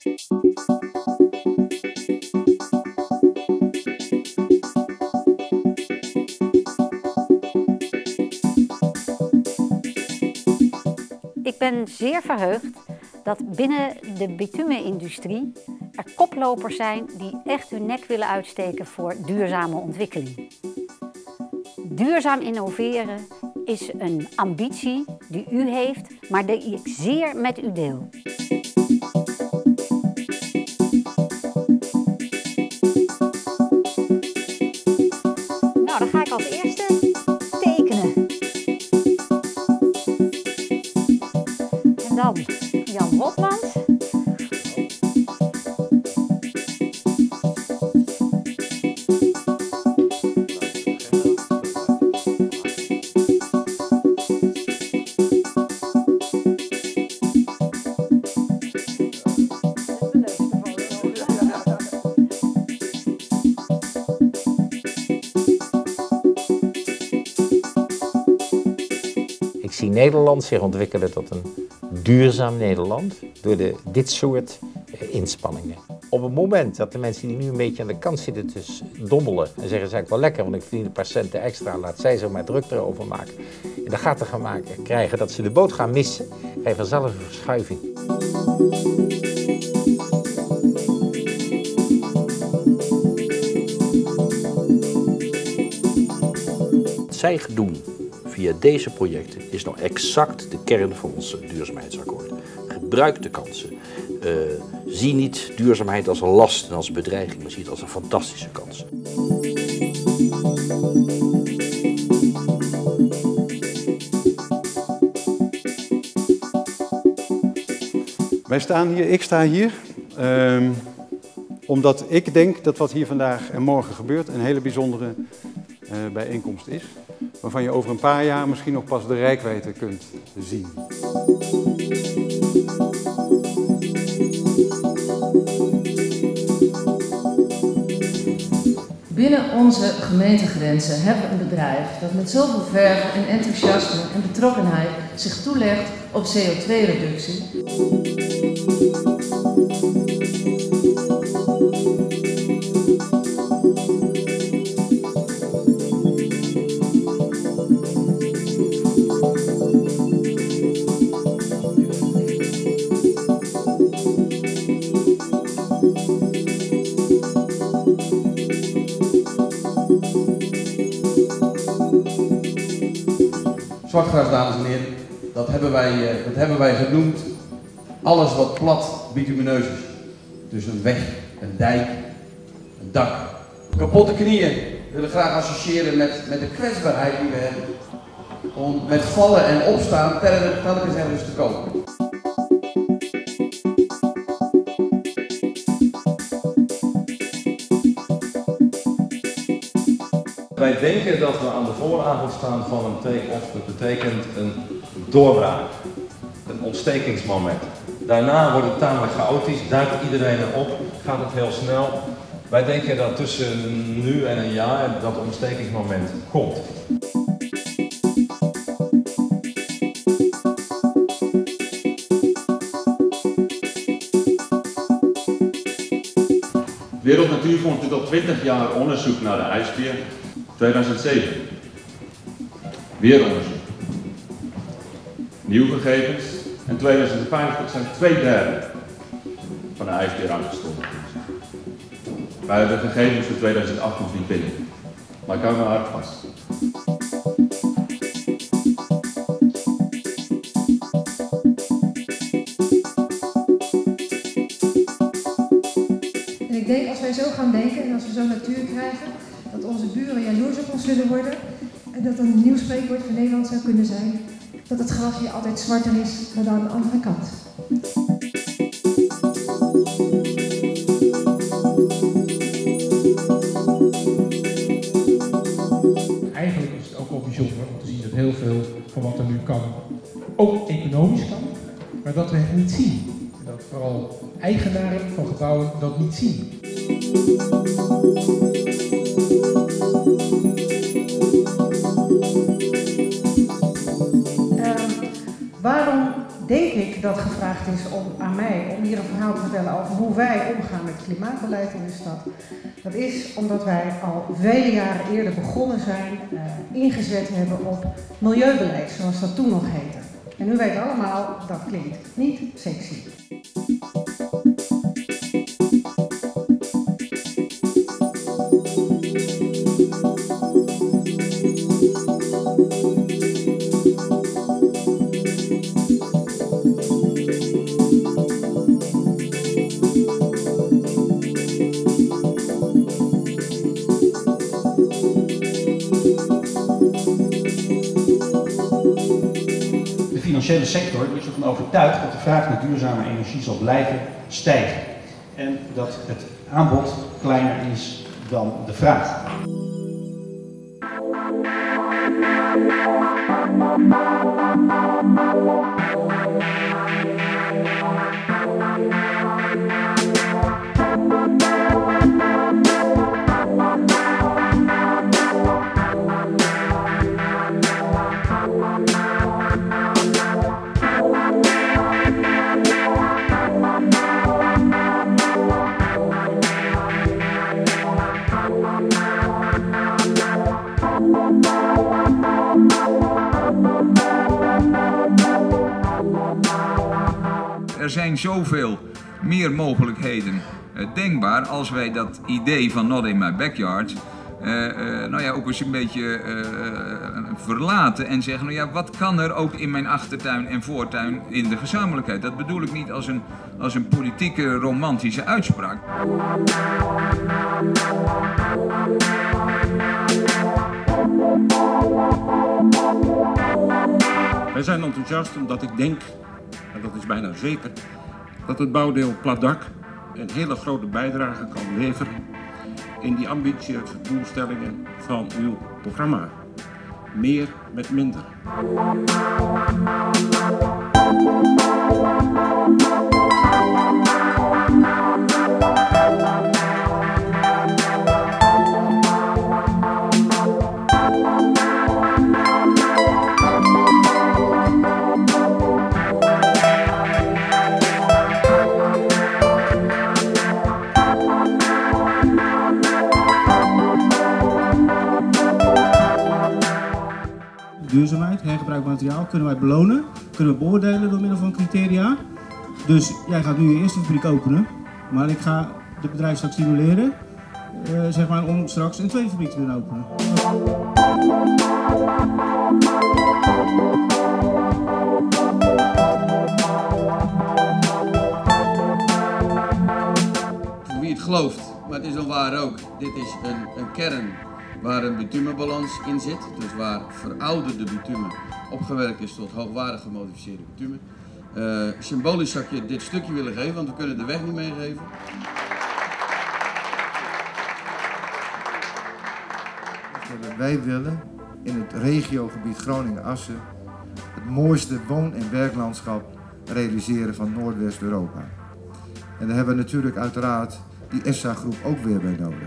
Ik ben zeer verheugd dat binnen de bitumenindustrie er koplopers zijn die echt hun nek willen uitsteken voor duurzame ontwikkeling. Duurzaam innoveren is een ambitie die u heeft, maar die ik zeer met u deel. Nou, dan ga ik als eerste tekenen. En dan Jan Rotmans. Ik zie Nederland zich ontwikkelen tot een duurzaam Nederland door dit soort inspanningen. Op het moment dat de mensen die nu een beetje aan de kant zitten te dommelen en zeggen, het is eigenlijk wel lekker, want ik verdien een paar centen extra, laat zij zo maar druk erover maken. En de gaten gaan krijgen dat ze de boot gaan missen, krijg je vanzelf een verschuiving. Wat zij doen via deze projecten is nou exact de kern van ons duurzaamheidsakkoord. Gebruik de kansen. Zie niet duurzaamheid als een last en als een bedreiging, maar zie het als een fantastische kans. Ik sta hier omdat ik denk dat wat hier vandaag en morgen gebeurt een hele bijzondere bijeenkomst is. Waarvan je over een paar jaar misschien nog pas de reikwijdte kunt zien. Binnen onze gemeentegrenzen hebben we een bedrijf dat met zoveel verve en enthousiasme en betrokkenheid zich toelegt op CO2-reductie. Zwartgras, dames en heren, dat hebben wij genoemd alles wat plat bitumineus is. Dus een weg, een dijk, een dak. Kapotte knieën willen graag associëren met de kwetsbaarheid die we hebben. Om met vallen en opstaan telkens ergens te komen. Wij denken dat we aan de vooravond staan van een take-off. Dat betekent een doorbraak, een ontstekingsmoment. Daarna wordt het tamelijk chaotisch, duikt iedereen erop, gaat het heel snel. Wij denken dat tussen nu en een jaar dat ontstekingsmoment komt. Wereld Natuurfonds doet al 20 jaar onderzoek naar de ijsbeer. 2007. Weer onderzoek. Nieuwe gegevens. En 2050 zijn 2/3 van de ijsbeer aangestorven. Wij hebben de gegevens voor 2008 nog niet binnen. Maar ik hou me hard vast. En ik denk als wij zo gaan denken en als we zo natuur krijgen, dat onze buren jaloers op ons zullen worden en dat een nieuw spreekwoord voor Nederland zou kunnen zijn dat het gras hier altijd zwarter is dan aan de andere kant. Eigenlijk is het ook wel bijzonder om te zien dat heel veel van wat er nu kan, ook economisch kan, maar dat we het niet zien. En dat vooral eigenaren van gebouwen dat niet zien. Waarom denk ik dat gevraagd is aan mij om hier een verhaal te vertellen over hoe wij omgaan met klimaatbeleid in de stad. Dat is omdat wij al vele jaren eerder begonnen zijn, ingezet hebben op milieubeleid, zoals dat toen nog heette. En u weet allemaal, dat klinkt niet sexy. De financiële sector is ervan overtuigd dat de vraag naar duurzame energie zal blijven stijgen. En dat het aanbod kleiner is dan de vraag. Er zijn zoveel meer mogelijkheden denkbaar als wij dat idee van Not in My Backyard ook eens een beetje verlaten en zeggen, nou ja, wat kan er ook in mijn achtertuin en voortuin in de gezamenlijkheid? Dat bedoel ik niet als een politieke romantische uitspraak. Wij zijn enthousiast omdat ik denk, en dat is bijna zeker, dat het bouwdeel Platdak een hele grote bijdrage kan leveren in die ambitieuze doelstellingen van uw programma. Meer met minder. Duurzaamheid, hergebruikbaar materiaal, kunnen wij belonen, kunnen we beoordelen door middel van criteria. Dus jij gaat nu je eerste fabriek openen, maar ik ga het bedrijf straks stimuleren, om straks een tweede fabriek te kunnen openen. Voor wie het gelooft, maar het is dan waar ook, dit is een kern waar een bitumenbalans in zit, dus waar verouderde bitumen opgewerkt is tot hoogwaardig gemodificeerde bitumen. Symbolisch zou ik je dit stukje willen geven, want we kunnen de weg niet meegeven. Wij willen in het regiogebied Groningen-Assen het mooiste woon- en werklandschap realiseren van Noordwest-Europa. En daar hebben we natuurlijk uiteraard die ESSA-groep ook weer bij nodig.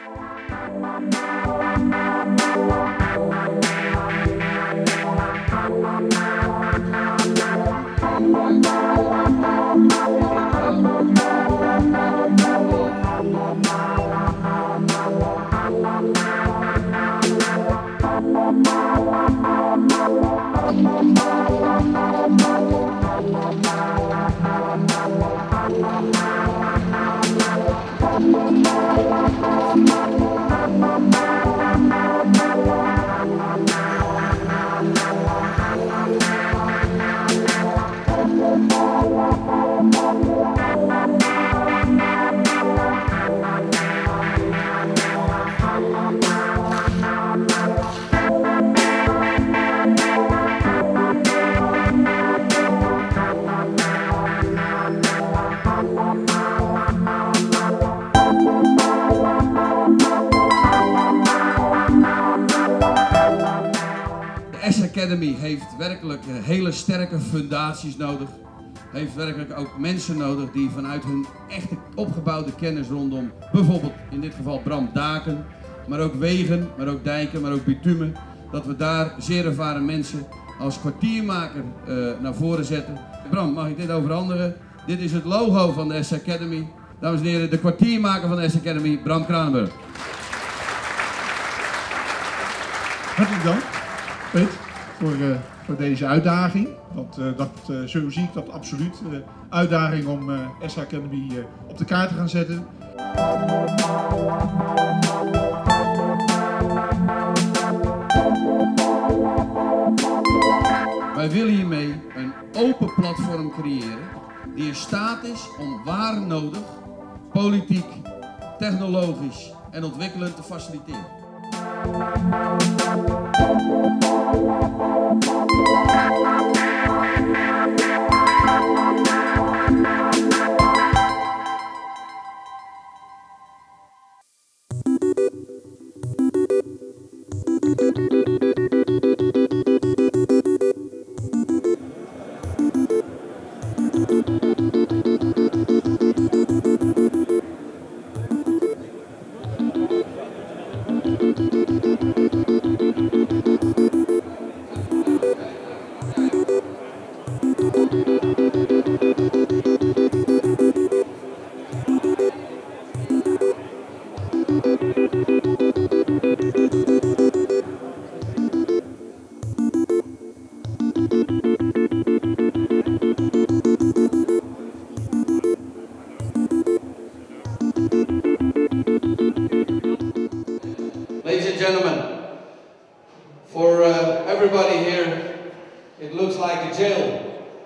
Academy heeft werkelijk hele sterke fundaties nodig. Heeft werkelijk ook mensen nodig die vanuit hun echte opgebouwde kennis rondom bijvoorbeeld in dit geval branddaken, maar ook wegen, maar ook dijken, maar ook bitumen, dat we daar zeer ervaren mensen als kwartiermaker naar voren zetten. Bram, mag ik dit overhandigen? Dit is het logo van de S Academy. Dames en heren, de kwartiermaker van de S Academy, Bram Kranenburg. Hartelijk dank, Peet, voor deze uitdaging. Zo zie ik dat absoluut. Uitdaging om S Academy op de kaart te gaan zetten. Wij willen hiermee een open platform creëren die in staat is om waar nodig, politiek, technologisch en ontwikkelend te faciliteren. Ladies and gentlemen, for everybody here, it looks like a jail.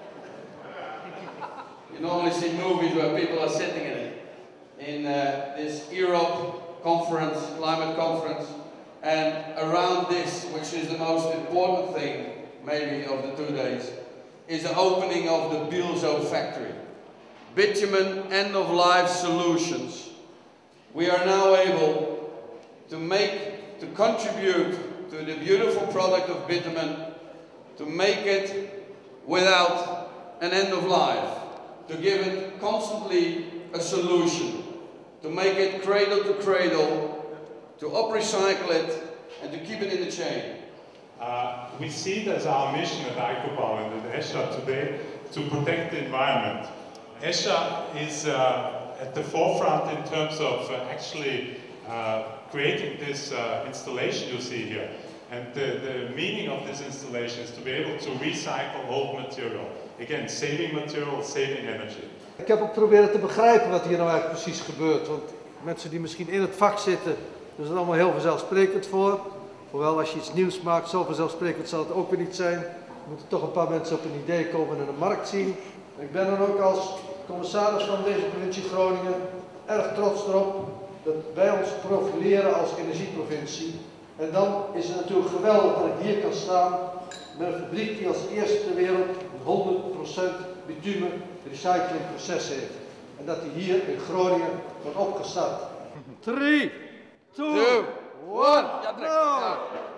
You normally see movies where people are sitting in it. In this Europe conference, climate conference, and around this, which is the most important thing, maybe of the 2 days, is the opening of the Bilzo factory. Bitumen end-of-life solutions. We are now able to contribute to the beautiful product of bitumen, to make it without an end of life, to give it constantly a solution, to make it cradle to cradle, to up-recycle it, and to keep it in the chain. We see it as our mission at ICOPAL and at ESHA today to protect the environment. ESHA is at the forefront in terms of actually creating this installation you see here. And the meaning of this installation is to be able to recycle old material. Again, saving material, saving energy. Ik heb ook proberen te begrijpen wat hier nou eigenlijk precies gebeurt. Want mensen die misschien in het vak zitten, dus het allemaal heel vanzelfsprekend voor. Hoewel als je iets nieuws maakt, zo vanzelfsprekend zal het ook weer niet zijn. Er moeten toch een paar mensen op een idee komen en een markt zien. Ik ben dan ook als commissaris van deze provincie Groningen erg trots erop dat wij ons profileren als energieprovincie. En dan is het natuurlijk geweldig dat ik hier kan staan met een fabriek die als eerste ter wereld een 100% bitumen recyclingproces heeft. En dat die hier in Groningen wordt opgestart. 3, 2, 1, go!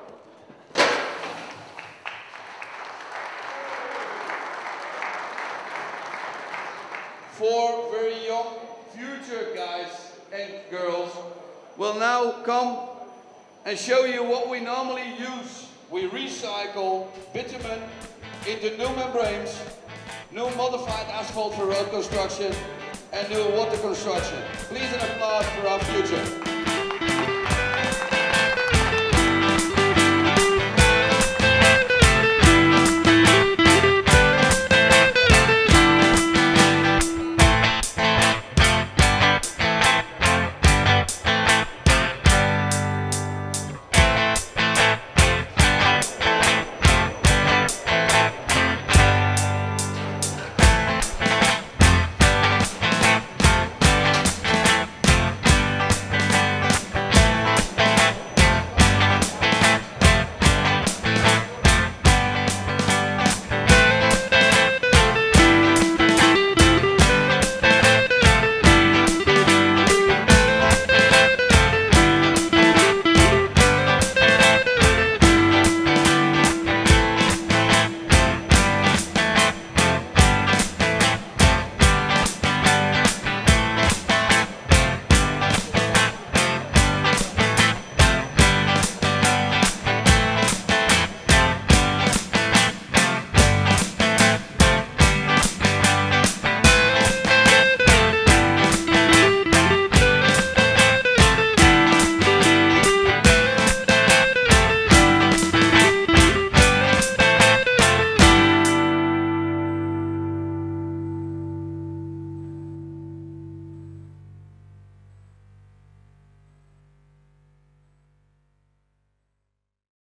Four very young future guys and girls will now come and show you what we normally use. We recycle bitumen into new membranes, new modified asphalt for road construction, and new water construction. Please an applause for our future.